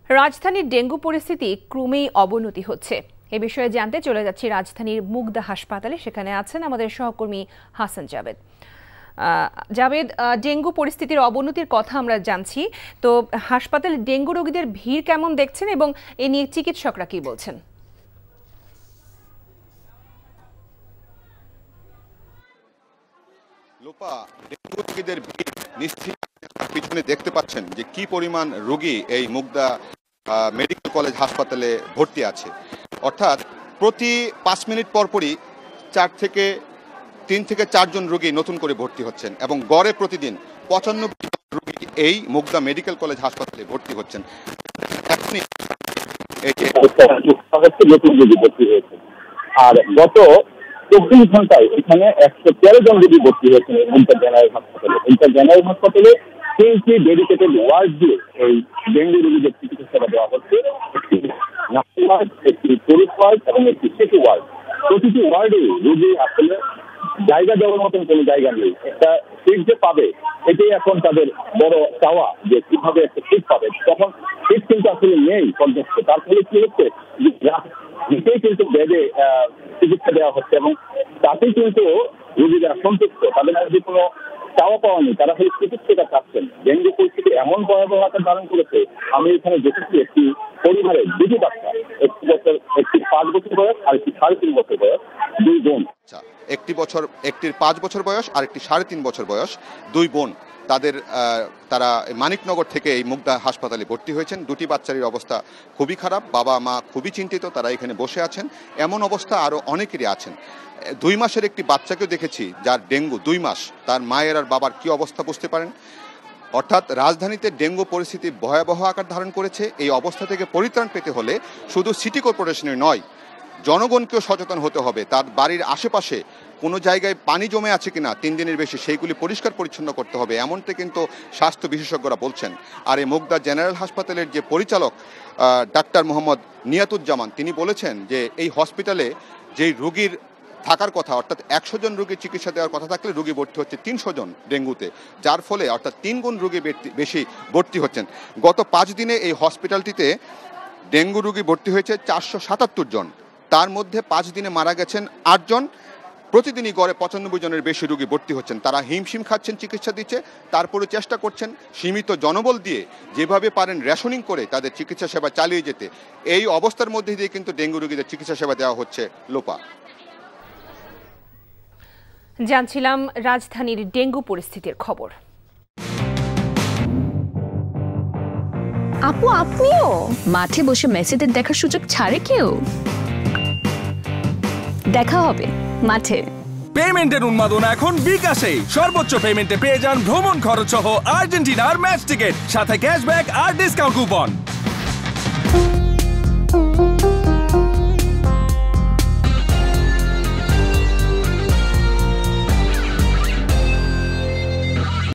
রাজধানীর ডেঙ্গু পরিস্থিতি ক্রমেই অবনতি হচ্ছে। এ বিষয়ে জানতে চলে যাচ্ছি রাজধানীর মুগদা হাসপাতালে। সেখানে আছেন আমাদের সহকর্মী হাসান জাবেদ। জাবেদ, ডেঙ্গু পরিস্থিতির অবনতির কথা আমরা জানছি, তো হাসপাতালে ডেঙ্গু রোগীদের ভিড় কেমন দেখছেন এবং এ নিয়ে চিকিৎসকরা কি বলছেন? লোপা, ডেঙ্গু রোগীদের ভিড় নিশ্চিত পিছনে দেখতে পাচ্ছেন যে কি পরিমাণ রোগী এই মুগদা মেডিকেল কলেজ হাসপাতালে ভর্তি আছে। অর্থাৎ প্রতি 5 মিনিট পরপরই 3 থেকে 4 জন রোগী নতুন করে ভর্তি হচ্ছেন এবং গড়ে প্রতিদিন 95 রোগী এই মুগদা মেডিকেল কলেজ হাসপাতালে ভর্তি হচ্ছেন। এখনই নতুন রোগী ভর্তি হয়েছে, আর গত 24 ঘন্টায় এখানে 113 জন রোগী ভর্তি হয়েছেন ইন্টার জেনারেল হাসপাতালে। ইন্টার জেনারেল হাসপাতালে 3টি ডেডিকেটেড ওয়ার্ড দিয়ে এই ডেঙ্গু রোগীদের চিকিৎসা সেবা দেওয়া হচ্ছে। একটি নার্সিং ওয়ার্ড, একটি পুরুষ ওয়ার্ড এবং একটি শিশু ওয়ার্ড। প্রতিটি ওয়ার্ডে রোগী আসলে জায়গা দেওয়ার মতন কোনো জায়গা নেই। একটা সিট যে পাবে এটাই এখন তাদের বড় চাওয়া, যে কিভাবে একটা সিট পাবে। তখন সিট কিন্তু আসলে নেই পর্যাপ্ত। তার ফলে কি হচ্ছে, নিজেই কিন্তু বেডে চিকিৎসা দেওয়া হচ্ছে এবং তাতেই কিন্তু রোগীরা সন্তুষ্ট। তাদের মধ্যে কোনো চাওয়া পাওয়া নেই, তারা সেই চিকিৎসাটা চাচ্ছেন। ডেঙ্গু পরিস্থিতি এমন ভয়াবহ আকার ধারণ করেছে, আমি এখানে দেখেছি একটি পরিবারের 2টি বাচ্চা, একটি 5 বছর বয়স আর একটি 3.5 বছর বয়স, 2 বোন। একটির 5 বছর বয়স আর একটি 3.5 বছর বয়স, 2 বোন। তারা মানিকনগর থেকে এই মুগদা হাসপাতালে ভর্তি হয়েছেন। 2টি বাচ্চারই অবস্থা খুবই খারাপ, বাবা মা খুবই চিন্তিত, তারা এখানে বসে আছেন। এমন অবস্থা আরও অনেকেরই আছেন। 2 মাসের একটি বাচ্চাকেও দেখেছি যার ডেঙ্গু, 2 মাস, তার মায়ের আর বাবার কি অবস্থা বুঝতে পারেন। অর্থাৎ রাজধানীতে ডেঙ্গু পরিস্থিতি ভয়াবহ আকার ধারণ করেছে। এই অবস্থা থেকে পরিত্রাণ পেতে হলে শুধু সিটি কর্পোরেশনের নয়, জনগণকেও সচেতন হতে হবে। তার বাড়ির আশেপাশে কোনো জায়গায় পানি জমে আছে কিনা 3 দিনের বেশি, সেইগুলি পরিষ্কার পরিচ্ছন্ন করতে হবে, এমনটা কিন্তু স্বাস্থ্য বিশেষজ্ঞরা বলছেন। আর এই মুগদা জেনারেল হাসপাতালের যে পরিচালক ডাক্তার মোহাম্মদ নিয়াতুজ্জামান, তিনি বলেছেন যে এই হসপিটালে যেই রোগীর থাকার কথা, অর্থাৎ 100 জন রোগীর চিকিৎসা দেওয়ার কথা থাকলে রোগী ভর্তি হচ্ছে 300 জন ডেঙ্গুতে, যার ফলে অর্থাৎ 3 গুণ রোগী বেশি ভর্তি হচ্ছেন। গত 5 দিনে এই হসপিটালটিতে ডেঙ্গু রোগী ভর্তি হয়েছে 477 জন, তার মধ্যে 5 দিনে মারা গেছেন 8 জন। প্রতিদিনই গড়ে 95 জনের বেশি রোগী ভর্তি হচ্ছেন। তারা হিমশিম খাচ্ছেন, চিকিৎসা দিচ্ছে, তারপরে চেষ্টা করছেন সীমিত জনবল দিয়ে যেভাবে পারেন রেশনিং করে তাদের চিকিৎসা সেবা চালিয়ে যেতে। এই অবস্থার মধ্যে দিয়ে কিন্তু ডেঙ্গু রোগীদের চিকিৎসা সেবা দেওয়া হচ্ছে। লোপা, জানছিলাম রাজধানীর ডেঙ্গু পরিস্থিতির খবর। আপু, আপনিও মাঠে বসে মেসিদের দেখার সুযোগ ছাড়ে কেউ? দেখা হবে মাঠে। পেমেন্টের উন্মাদনা এখন বিকাশে। সর্বোচ্চ পেমেন্টে পেয়ে যান ভ্রমণ খরচ সহ আর্জেন্টিনার ম্যাচ টিকিট, সাথে ক্যাশব্যাক আর ডিসকাউন্ট কুপন।